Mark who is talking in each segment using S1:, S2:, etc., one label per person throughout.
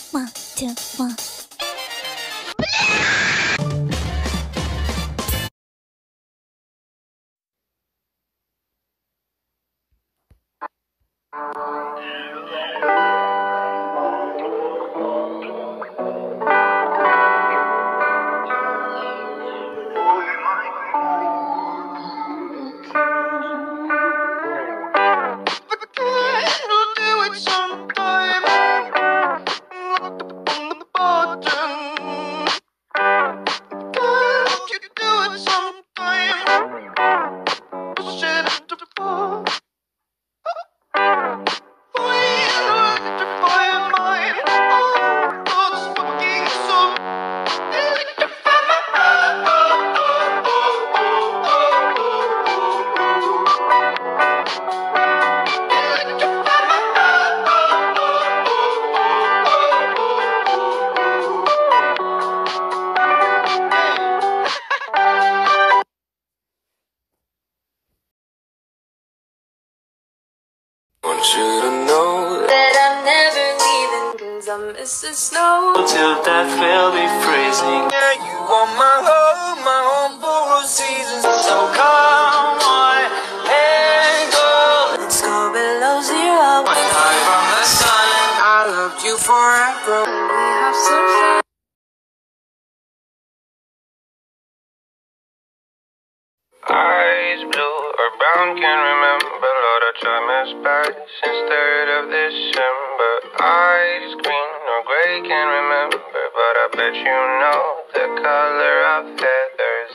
S1: One, two, one.
S2: Want you to know that I'm never leaving, 'cause I miss the snow. Till death will be freezing. Yeah, you want my home for all seasons. So come on, hey girl, let's go below zero. High from the sun, I loved you forever. We have some fun. Eyes blue or brown, can't remember. Lord, I try my best since 3rd of December. Eyes green or gray, can't remember, but I bet you know the color of feathers.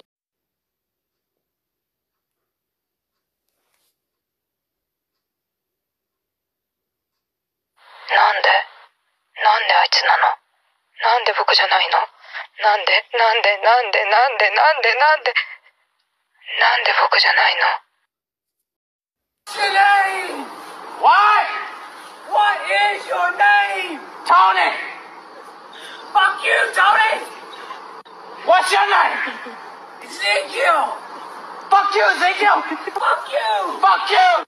S3: なんであいつなの？なんで僕じゃないの？なんで僕じゃないの？
S4: What's your name? What? What is your name? Tony! Fuck you, Tony! What's your name? Ezekiel! Fuck you, Ezekiel! Fuck you! Fuck you!